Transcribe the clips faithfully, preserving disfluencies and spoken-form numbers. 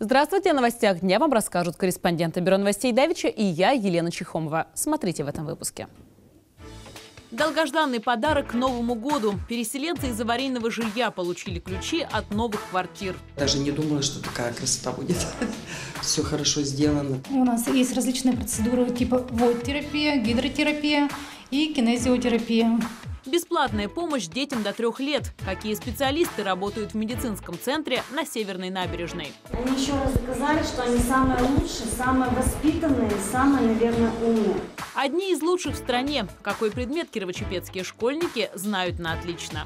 Здравствуйте! О новостях дня вам расскажут корреспонденты Бюро новостей Давича и я, Елена Чехомова. Смотрите в этом выпуске. Долгожданный подарок к Новому году. Переселенцы из аварийного жилья получили ключи от новых квартир. Даже не думала, что такая красота будет. Все хорошо сделано. У нас есть различные процедуры типа водотерапия, гидротерапия и кинезиотерапия. Бесплатная помощь детям до трех лет. Какие специалисты работают в медицинском центре на Северной набережной? Они еще раз доказали, что они самые лучшие, самые воспитанные, самые, наверное, умные. Одни из лучших в стране. Какой предмет кирово-чепецкие школьники знают на отлично.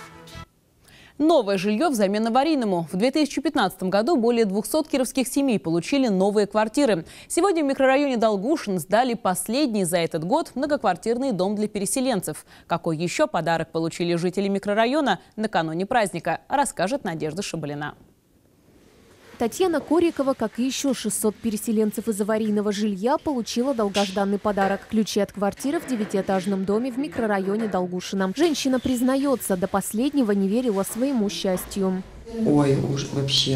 Новое жилье взамен аварийному. В две тысячи пятнадцатом году более двухсот кировских семей получили новые квартиры. Сегодня в микрорайоне Долгушин сдали последний за этот год многоквартирный дом для переселенцев. Какой еще подарок получили жители микрорайона накануне праздника, расскажет Надежда Шабалина. Татьяна Корикова, как и еще шестьсот переселенцев из аварийного жилья, получила долгожданный подарок – ключи от квартиры в девятиэтажном доме в микрорайоне Долгушина. Женщина признается, до последнего не верила своему счастью. Ой, уж вообще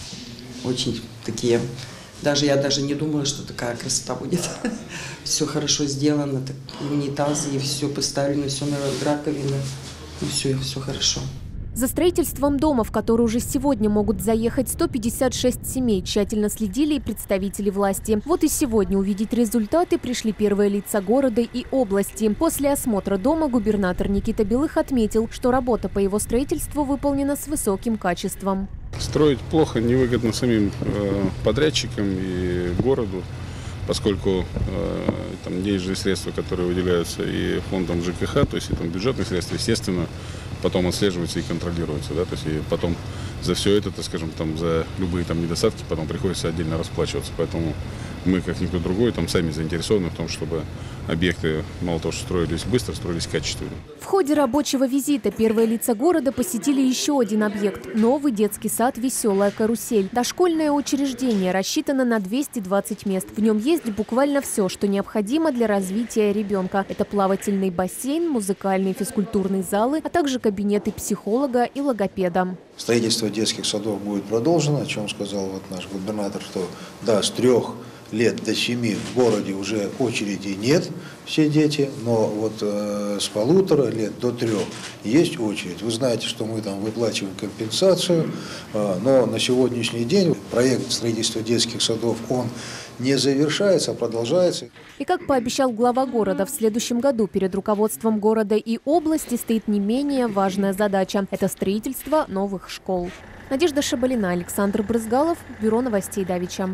очень такие. Даже я даже не думала, что такая красота будет. Все хорошо сделано, так, унитазы и все поставлено, все на раковины, и все, все хорошо. За строительством дома, в который уже сегодня могут заехать сто пятьдесят шесть семей, тщательно следили и представители власти. Вот и сегодня увидеть результаты пришли первые лица города и области. После осмотра дома губернатор Никита Белых отметил, что работа по его строительству выполнена с высоким качеством. Строить плохо, невыгодно самим э, подрядчикам и городу, поскольку э, там денежные средства, которые выделяются и фондом ЖКХ, то есть и там бюджетные средства, естественно, потом отслеживаются и контролируются, да, то есть и потом за все это, так скажем, там за любые там недостатки потом приходится отдельно расплачиваться, поэтому мы, как никто другой, там сами заинтересованы в том, чтобы объекты, мало того, что строились быстро, строились качественно. В ходе рабочего визита первые лица города посетили еще один объект – новый детский сад «Веселая карусель». Дошкольное учреждение рассчитано на двести двадцать мест. В нем есть буквально все, что необходимо для развития ребенка. Это плавательный бассейн, музыкальные физкультурные залы, а также кабинеты психолога и логопеда. Строительство детских садов будет продолжено, о чем сказал вот наш губернатор, что да, с трех лет до семи в городе уже очереди нет, все дети, но вот э, с полутора лет до трех есть очередь. Вы знаете, что мы там выплачиваем компенсацию, э, но на сегодняшний день проект строительства детских садов, он не завершается, а продолжается. И как пообещал глава города, в следующем году перед руководством города и области стоит не менее важная задача – это строительство новых школ. Надежда Шабалина, Александр Брызгалов, Бюро новостей Давича.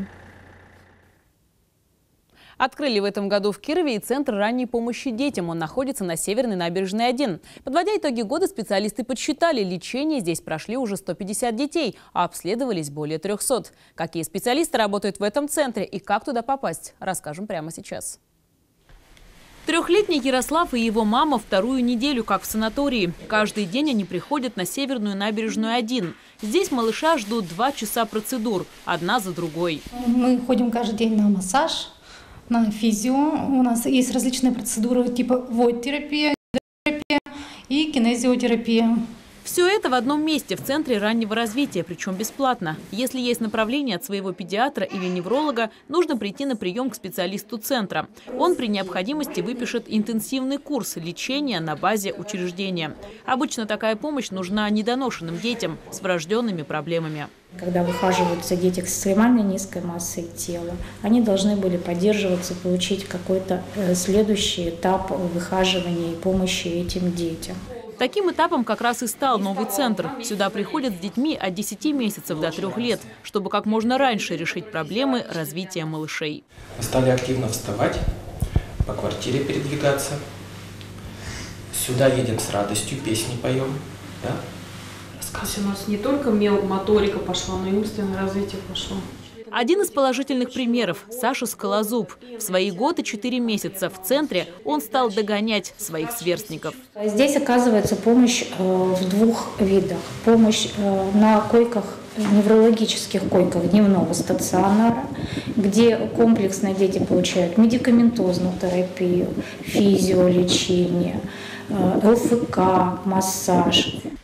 Открыли в этом году в Кирове и Центр ранней помощи детям. Он находится на Северной набережной один. Подводя итоги года, специалисты подсчитали, лечение здесь прошли уже сто пятьдесят детей, а обследовались более трёхсот. Какие специалисты работают в этом центре и как туда попасть, расскажем прямо сейчас. Трехлетний Ярослав и его мама вторую неделю как в санатории. Каждый день они приходят на Северную набережную один. Здесь малыша ждут два часа процедур, одна за другой. Мы ходим каждый день на массаж, на физио. У нас есть различные процедуры типа водотерапия, гидротерапия и кинезиотерапия. Все это в одном месте, в Центре раннего развития, причем бесплатно. Если есть направление от своего педиатра или невролога, нужно прийти на прием к специалисту центра. Он при необходимости выпишет интенсивный курс лечения на базе учреждения. Обычно такая помощь нужна недоношенным детям с врожденными проблемами. Когда выхаживаются дети с экстремально низкой массой тела, они должны были поддерживаться, получить какой-то следующий этап выхаживания и помощи этим детям. Таким этапом как раз и стал новый центр. Сюда приходят с детьми от десяти месяцев до трех лет, чтобы как можно раньше решить проблемы развития малышей. Мы стали активно вставать, по квартире передвигаться. Сюда едем с радостью, песни поем. Да? Здесь у нас не только моторика пошла, но и умственное развитие пошло. Один из положительных примеров – Саша Скалозуб. В свои годы четыре месяца в центре он стал догонять своих сверстников. Здесь оказывается помощь в двух видах. Помощь на койках, неврологических койках дневного стационара, где комплексно дети получают медикаментозную терапию, физиолечение, ЛФК, массаж.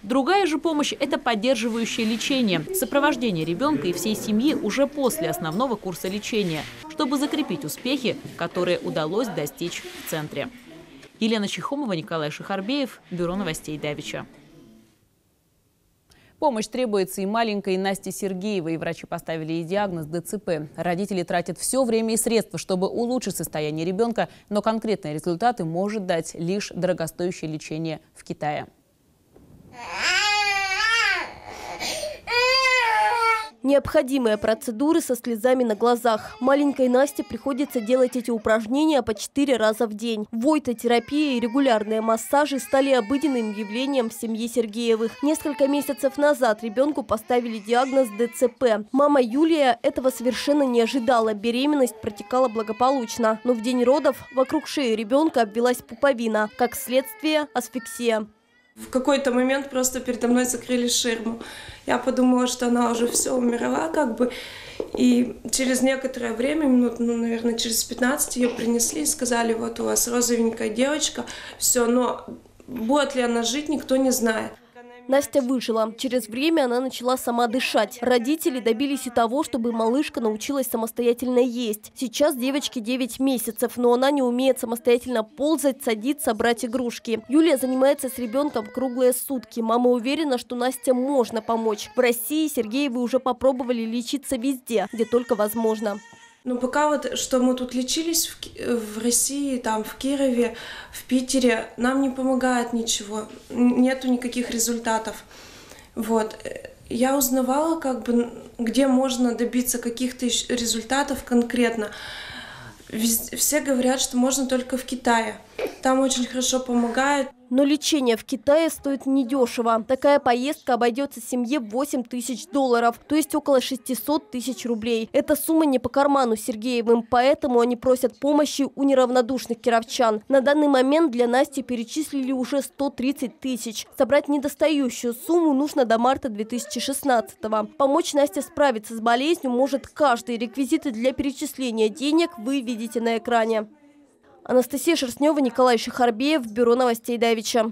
Другая же помощь – это поддерживающее лечение, сопровождение ребенка и всей семьи уже после основного курса лечения, чтобы закрепить успехи, которые удалось достичь в центре. Елена Чехомова, Николай Шихарбеев, Бюро новостей Давича. Помощь требуется и маленькой Насте Сергеевой. Врачи поставили ей диагноз дэ цэ пэ. Родители тратят все время и средства, чтобы улучшить состояние ребенка, но конкретные результаты может дать лишь дорогостоящее лечение в Китае. Необходимые процедуры со слезами на глазах. Маленькой Насте приходится делать эти упражнения по четыре раза в день. Войта-терапия и регулярные массажи стали обыденным явлением в семье Сергеевых. Несколько месяцев назад ребенку поставили диагноз дэ цэ пэ. Мама Юлия этого совершенно не ожидала. Беременность протекала благополучно. Но в день родов вокруг шеи ребенка обвилась пуповина. Как следствие – асфиксия. В какой-то момент просто передо мной закрыли ширму. Я подумала, что она уже все умерла, как бы. И через некоторое время, минут, ну, наверное, через пятнадцать ее принесли и сказали: вот у вас розовенькая девочка, все, но будет ли она жить, никто не знает. Настя выжила. Через время она начала сама дышать. Родители добились и того, чтобы малышка научилась самостоятельно есть. Сейчас девочке девять месяцев, но она не умеет самостоятельно ползать, садиться, брать игрушки. Юлия занимается с ребенком круглые сутки. Мама уверена, что Насте можно помочь. В России Сергеевы уже попробовали лечиться везде, где только возможно. Ну, пока вот, что мы тут лечились в, в России, там, в Кирове, в Питере, нам не помогает ничего, нету никаких результатов. Вот. Я узнавала, как бы, где можно добиться каких-то результатов конкретно. Все говорят, что можно только в Китае. Там очень хорошо помогает. Но лечение в Китае стоит недешево. Такая поездка обойдется семье в восемь тысяч долларов, то есть около шестисот тысяч рублей. Эта сумма не по карману Сергеевым, поэтому они просят помощи у неравнодушных кировчан. На данный момент для Насти перечислили уже сто тридцать тысяч. Собрать недостающую сумму нужно до марта две тысячи шестнадцатого. Помочь Насте справиться с болезнью может каждый. Реквизиты для перечисления денег вы видите на экране. Анастасия Шерстнева, Николай Шихарбеев, Бюро новостей Давича.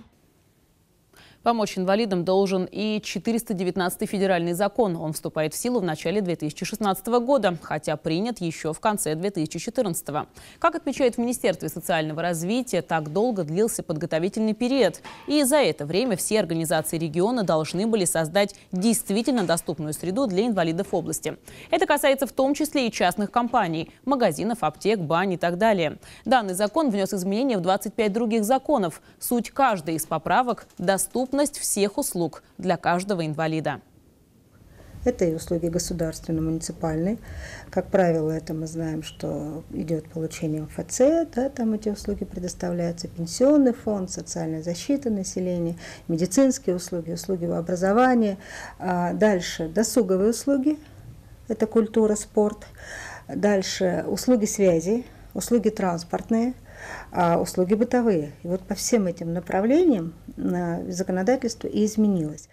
Помочь инвалидам должен и четыреста девятнадцатый федеральный закон. Он вступает в силу в начале две тысячи шестнадцатого года, хотя принят еще в конце две тысячи четырнадцатого. Как отмечают в Министерстве социального развития, так долго длился подготовительный период. И за это время все организации региона должны были создать действительно доступную среду для инвалидов области. Это касается в том числе и частных компаний, магазинов, аптек, бань и так далее. Данный закон внес изменения в двадцать пять других законов. Суть каждой из поправок – доступность всех услуг для каждого инвалида. Это и услуги государственные, муниципальные. Как правило, это мы знаем, что идет получение эм эф цэ, да, там эти услуги предоставляются, пенсионный фонд, социальная защита населения, медицинские услуги, услуги в образовании. А дальше досуговые услуги, это культура, спорт. Дальше услуги связи, услуги транспортные, а услуги бытовые. И вот по всем этим направлениям законодательство и изменилось.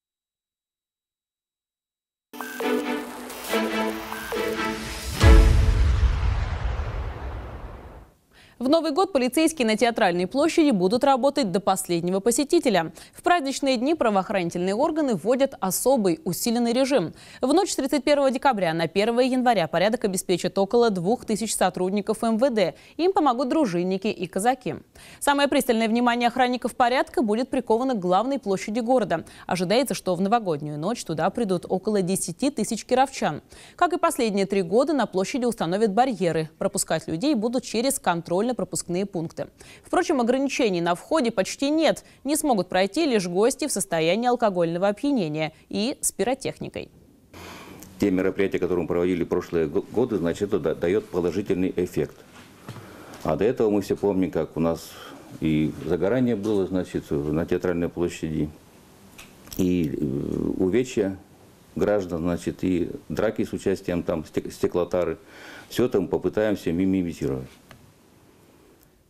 В Новый год полицейские на Театральной площади будут работать до последнего посетителя. В праздничные дни правоохранительные органы вводят особый усиленный режим. В ночь с тридцать первого декабря на первое января порядок обеспечат около двух тысяч сотрудников эм вэ дэ. Им помогут дружинники и казаки. Самое пристальное внимание охранников порядка будет приковано к главной площади города. Ожидается, что в новогоднюю ночь туда придут около десяти тысяч кировчан. Как и последние три года, на площади установят барьеры. Пропускать людей будут через контроль пропускные пункты. Впрочем, ограничений на входе почти нет. Не смогут пройти лишь гости в состоянии алкогольного опьянения и с пиротехникой. Те мероприятия, которые мы проводили в прошлые годы, значит, это дает положительный эффект. А до этого мы все помним, как у нас и загорание было, значит, на Театральной площади, и увечья граждан, значит, и драки с участием там стеклотары. Все это мы попытаемся мимизировать.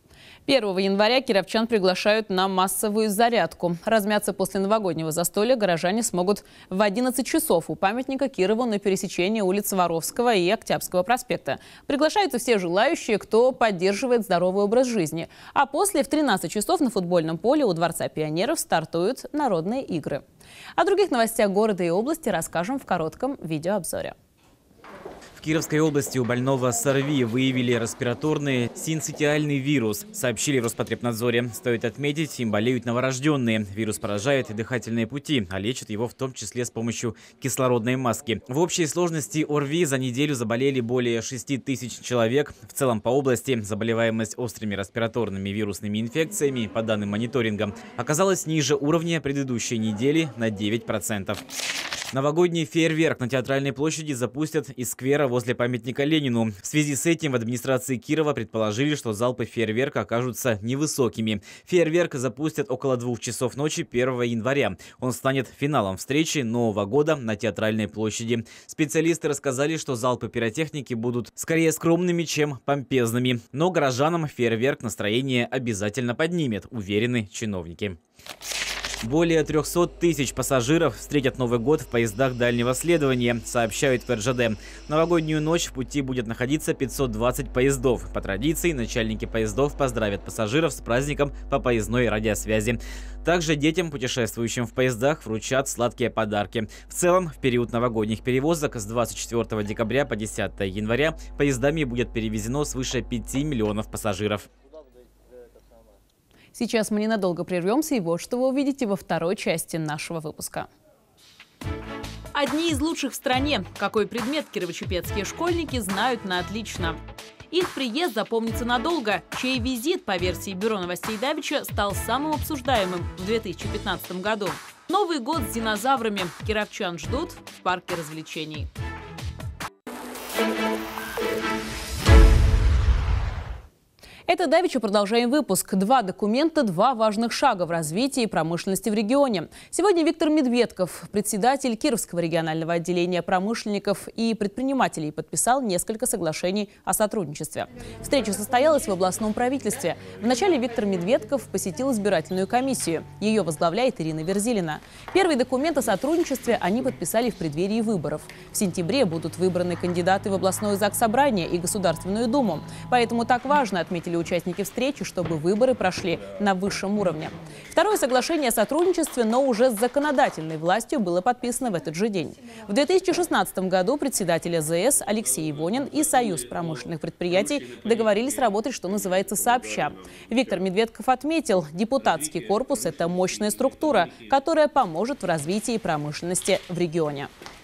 первого января кировчан приглашают на массовую зарядку. Размяться после новогоднего застолья горожане смогут в одиннадцать часов у памятника Кирову на пересечении улиц Воровского и Октябрьского проспекта. Приглашаются все желающие, кто поддерживает здоровый образ жизни. А после в тринадцать часов на футбольном поле у Дворца пионеров стартуют народные игры. О других новостях города и области расскажем в коротком видеообзоре. В Кировской области у больного эс эр ви выявили респираторный синцитиальный вирус, сообщили в Роспотребнадзоре. Стоит отметить, им болеют новорожденные. Вирус поражает и дыхательные пути, а лечат его в том числе с помощью кислородной маски. В общей сложности о эр ви за неделю заболели более шести тысяч человек. В целом по области заболеваемость острыми респираторными вирусными инфекциями, по данным мониторинга, оказалась ниже уровня предыдущей недели на девять процентов. Новогодний фейерверк на Театральной площади запустят из сквера возле памятника Ленину. В связи с этим в администрации Кирова предположили, что залпы фейерверка окажутся невысокими. Фейерверк запустят около двух часов ночи первого января. Он станет финалом встречи Нового года на Театральной площади. Специалисты рассказали, что залпы пиротехники будут скорее скромными, чем помпезными. Но горожанам фейерверк настроение обязательно поднимет, уверены чиновники. Более трёхсот тысяч пассажиров встретят Новый год в поездах дальнего следования, сообщают в эр жэ дэ. В новогоднюю ночь в пути будет находиться пятьсот двадцать поездов. По традиции, начальники поездов поздравят пассажиров с праздником по поездной радиосвязи. Также детям, путешествующим в поездах, вручат сладкие подарки. В целом, в период новогодних перевозок с двадцать четвёртого декабря по десятое января поездами будет перевезено свыше пяти миллионов пассажиров. Сейчас мы ненадолго прервемся, и вот что вы увидите во второй части нашего выпуска. Одни из лучших в стране. Какой предмет кирово-чепецкие школьники знают на отлично. Их приезд запомнится надолго, чей визит, по версии Бюро новостей Давича, стал самым обсуждаемым в две тысячи пятнадцатом году. Новый год с динозаврами. Кировчан ждут в парке развлечений. Это давеча продолжаем выпуск. Два документа, два важных шага в развитии промышленности в регионе. Сегодня Виктор Медведков, председатель Кировского регионального отделения промышленников и предпринимателей, подписал несколько соглашений о сотрудничестве. Встреча состоялась в областном правительстве. Вначале Виктор Медведков посетил избирательную комиссию. Ее возглавляет Ирина Верзилина. Первый документ о сотрудничестве они подписали в преддверии выборов. В сентябре будут выбраны кандидаты в областное заксобрание и Государственную Думу. Поэтому так важно, отметили участники встречи, чтобы выборы прошли на высшем уровне. Второе соглашение о сотрудничестве, но уже с законодательной властью, было подписано в этот же день. В две тысячи шестнадцатом году председатель а зэ эс Алексей Ивонин и Союз промышленных предприятий договорились работать, что называется, сообща. Виктор Медведков отметил, депутатский корпус – это мощная структура, которая поможет в развитии промышленности в регионе.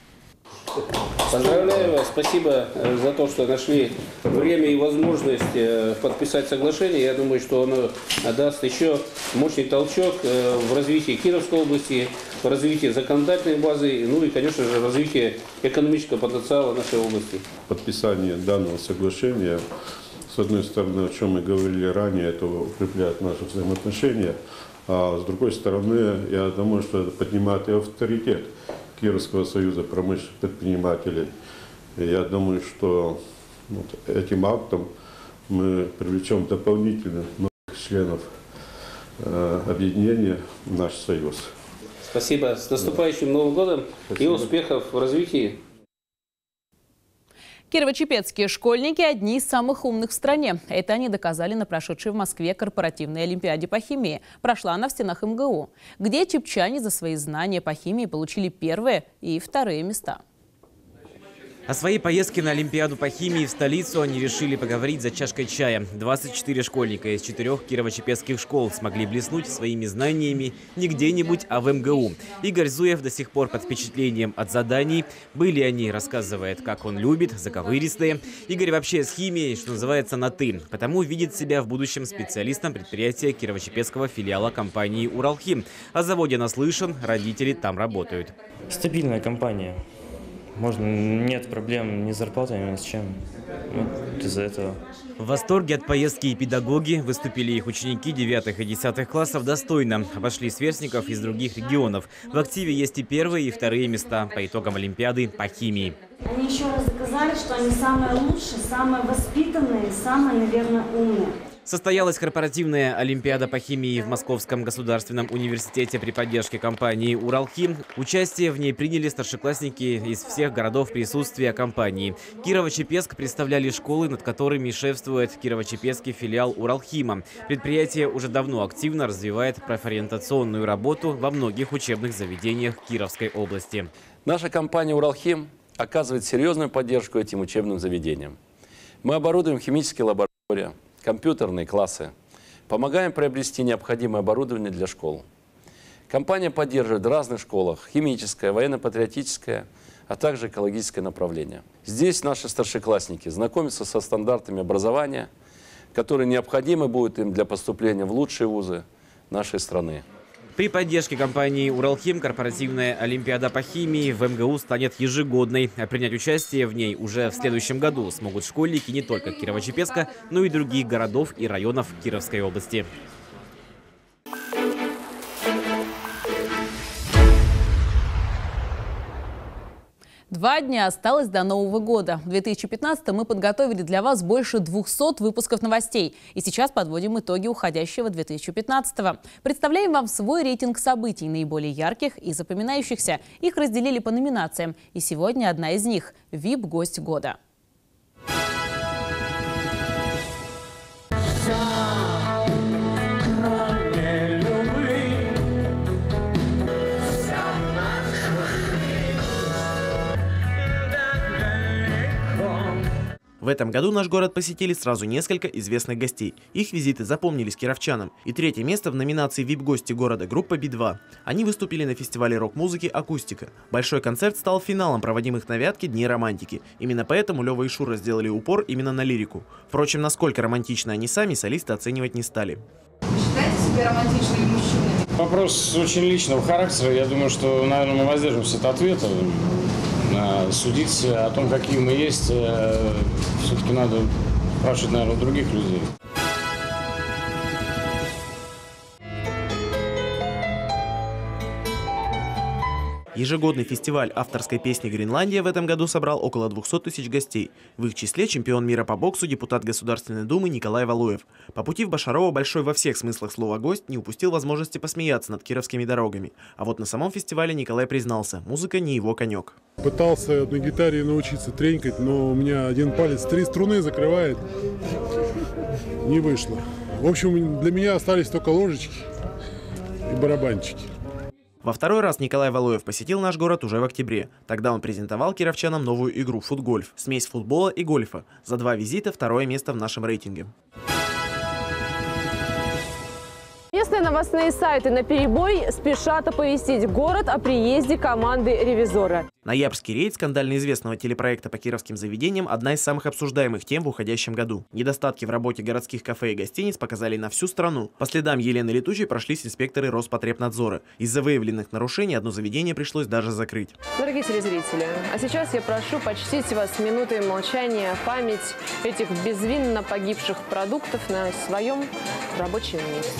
Поздравляю вас, спасибо за то, что нашли время и возможность подписать соглашение. Я думаю, что оно даст еще мощный толчок в развитии Кировской области, в развитии законодательной базы, ну и, конечно же, развитии экономического потенциала нашей области. Подписание данного соглашения, с одной стороны, о чем мы говорили ранее, это укрепляет наши взаимоотношения, а с другой стороны, я думаю, что это поднимает и авторитет Кировского союза промышленных предпринимателей. И я думаю, что вот этим актом мы привлечем дополнительно новых членов э, объединения в наш союз. Спасибо. С наступающим Новым годом. Спасибо. И успехов в развитии. Кирово-чепецкие школьники – одни из самых умных в стране. Это они доказали на прошедшей в Москве корпоративной олимпиаде по химии. Прошла она в стенах эм гэ у, где чепчане за свои знания по химии получили первые и вторые места. О своей поездке на Олимпиаду по химии в столицу они решили поговорить за чашкой чая. двадцать четыре школьника из четырех кирово-чепецких школ смогли блеснуть своими знаниями не где-нибудь, а в эм гэ у. Игорь Зуев до сих пор под впечатлением от заданий. Были они, рассказывает, как он любит, заковыристые. Игорь вообще с химией, что называется, на «ты». Потому видит себя в будущем специалистом предприятия кирово-чепецкого филиала компании «Уралхим». О заводе наслышан, родители там работают. Стабильная компания. Можно, нет проблем ни с зарплатой, ни с чем. Вот из-за этого. В восторге от поездки и педагоги. Выступили их ученики девятых и десятых классов достойно. Обошли сверстников из других регионов. В активе есть и первые, и вторые места по итогам Олимпиады по химии. Они еще раз доказали, что они самые лучшие, самые воспитанные, самые, наверное, умные. Состоялась корпоративная олимпиада по химии в Московском государственном университете при поддержке компании «Уралхим». Участие в ней приняли старшеклассники из всех городов присутствия компании. Кирово-Чепецк представляли школы, над которыми шефствует Кирово-Чепецкий филиал «Уралхима». Предприятие уже давно активно развивает профориентационную работу во многих учебных заведениях Кировской области. Наша компания «Уралхим» оказывает серьезную поддержку этим учебным заведениям. Мы оборудуем химические лаборатории, компьютерные классы, помогаем приобрести необходимое оборудование для школ. Компания поддерживает в разных школах химическое, военно-патриотическое, а также экологическое направление. Здесь наши старшеклассники знакомятся со стандартами образования, которые необходимы будут им для поступления в лучшие вузы нашей страны. При поддержке компании «Уралхим» корпоративная олимпиада по химии в эм гэ у станет ежегодной. А принять участие в ней уже в следующем году смогут школьники не только Кирово-Чепецка, но и других городов и районов Кировской области. Два дня осталось до Нового года. В две тысячи пятнадцатом мы подготовили для вас больше двухсот выпусков новостей. И сейчас подводим итоги уходящего две тысячи пятнадцатого. Представляем вам свой рейтинг событий, наиболее ярких и запоминающихся. Их разделили по номинациям. И сегодня одна из них – ви ай пи-гость года. В этом году наш город посетили сразу несколько известных гостей. Их визиты запомнились кировчанам. И третье место в номинации ви ай пи-гости города группа би два. Они выступили на фестивале рок-музыки «Акустика». Большой концерт стал финалом проводимых на Вятке Дней романтики. Именно поэтому Лёва и Шура сделали упор именно на лирику. Впрочем, насколько романтичны они сами, солисты оценивать не стали. Вы считаете себя романтичными мужчинами? Вопрос очень личного характера. Я думаю, что, наверное, мы воздержимся от ответа. Судить о том, какие мы есть, все-таки надо спрашивать, наверное, у других людей. Ежегодный фестиваль авторской песни «Гренландия» в этом году собрал около двухсот тысяч гостей. В их числе чемпион мира по боксу, депутат Государственной Думы Николай Валуев. По пути в Башарово большой во всех смыслах слова гость не упустил возможности посмеяться над кировскими дорогами. А вот на самом фестивале Николай признался, музыка не его конек. Пытался на гитаре научиться тренькать, но у меня один палец три струны закрывает. Не вышло. В общем, для меня остались только ложечки и барабанчики. Во второй раз Николай Валуев посетил наш город уже в октябре. Тогда он презентовал кировчанам новую игру «Футгольф» – смесь футбола и гольфа. За два визита второе место в нашем рейтинге. Местные новостные сайты наперебой спешат оповестить город о приезде команды «Ревизора». Ноябрьский рейд скандально известного телепроекта по кировским заведениям – одна из самых обсуждаемых тем в уходящем году. Недостатки в работе городских кафе и гостиниц показали на всю страну. По следам Елены Летучей прошлись инспекторы Роспотребнадзора. Из-за выявленных нарушений одно заведение пришлось даже закрыть. Дорогие телезрители, а сейчас я прошу почтить вас минутой молчания в память этих безвинно погибших продуктов на своем рабочем месте.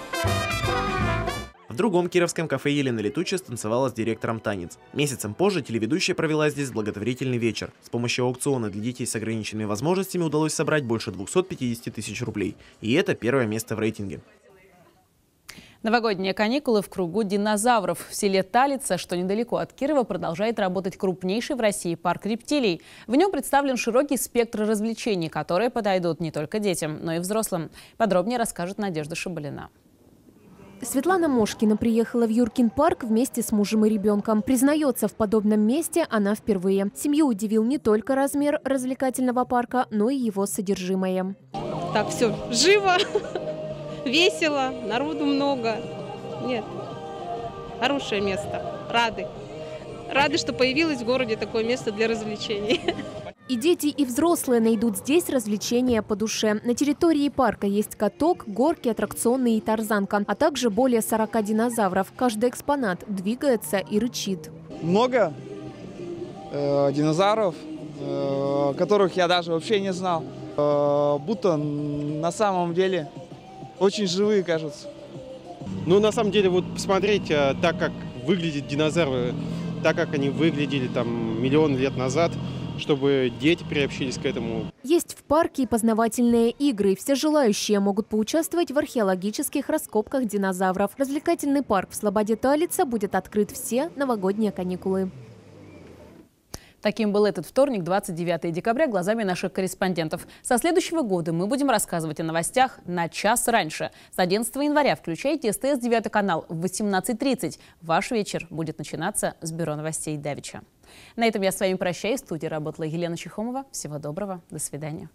В другом кировском кафе Елена Летучая станцевала с директором танец. Месяцем позже телеведущая провела здесь благотворительный вечер. С помощью аукциона для детей с ограниченными возможностями удалось собрать больше двухсот пятидесяти тысяч рублей. И это первое место в рейтинге. Новогодние каникулы в кругу динозавров. В селе Талица, что недалеко от Кирова, продолжает работать крупнейший в России парк рептилий. В нем представлен широкий спектр развлечений, которые подойдут не только детям, но и взрослым. Подробнее расскажет Надежда Шабалина. Светлана Мошкина приехала в Юркин парк вместе с мужем и ребенком. Признается, в подобном месте она впервые. Семью удивил не только размер развлекательного парка, но и его содержимое. Так, все, живо, весело, народу много. Нет, хорошее место, рады. Рады, что появилось в городе такое место для развлечений. И дети, и взрослые найдут здесь развлечения по душе. На территории парка есть каток, горки, аттракционы и тарзанка, а также более сорока динозавров. Каждый экспонат двигается и рычит. Много э, динозавров, э, которых я даже вообще не знал. Э, будто на самом деле очень живые кажутся. Ну, на самом деле, вот посмотреть, так как выглядят динозавры, так как они выглядели там миллион лет назад, чтобы дети приобщились к этому. Есть в парке и познавательные игры. Все желающие могут поучаствовать в археологических раскопках динозавров. Развлекательный парк в Слободе Талица будет открыт все новогодние каникулы. Таким был этот вторник, двадцать девятое декабря, глазами наших корреспондентов. Со следующего года мы будем рассказывать о новостях на час раньше. С одиннадцатого января включайте СТС девятый канал в восемнадцать тридцать. Ваш вечер будет начинаться с бюро новостей Давича. На этом я с вами прощаюсь. В студии работала Елена Чехомова. Всего доброго. До свидания.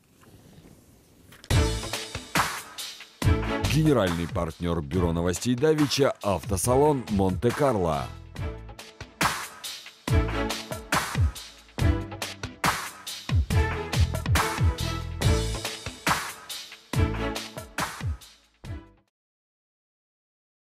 Генеральный партнер бюро новостей Давича — автосалон Монте-Карло.